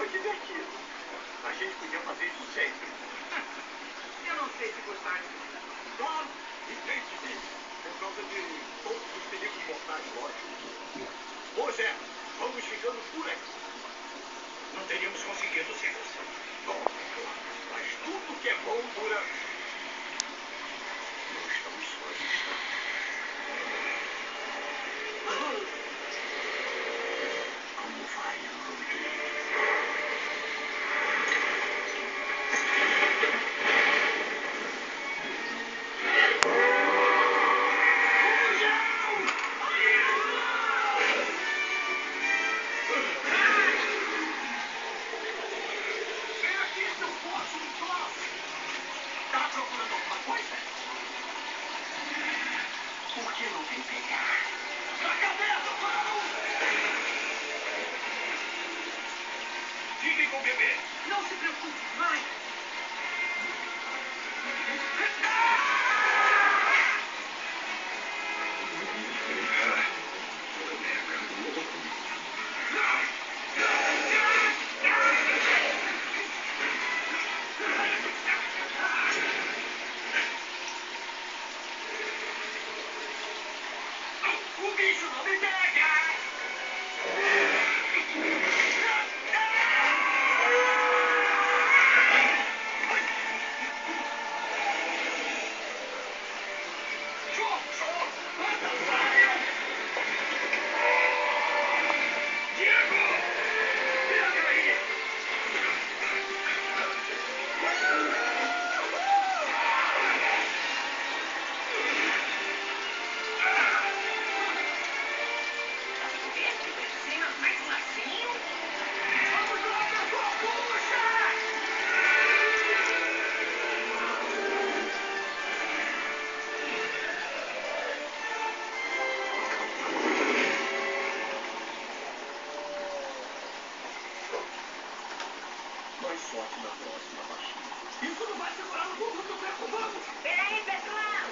foi divertido. A gente podia fazer isso sempre. Eu não sei se gostaria. Claro, e pense bem. Por causa de todos os perigos mortais, lógico. Pois é, vamos ficando por aqui. Não teríamos conseguido sem você. Bom, claro, mas tudo que é bom dura. Não estamos sós. Como vai, Rudy? Vem aqui, seu fóssil idiota! Tá procurando alguma coisa? Por que não vem pegar? Na cabeça, vamos! Fiquem com o bebê! Não se preocupe, vai. O bicho não me pega! Diego! Vira aí! Cima, mais um lacinho. Vamos lá, pessoal! Puxa! Mais sorte na próxima, baixinho. Isso não vai segurar no burro do ferro, vamos! Peraí, pessoal.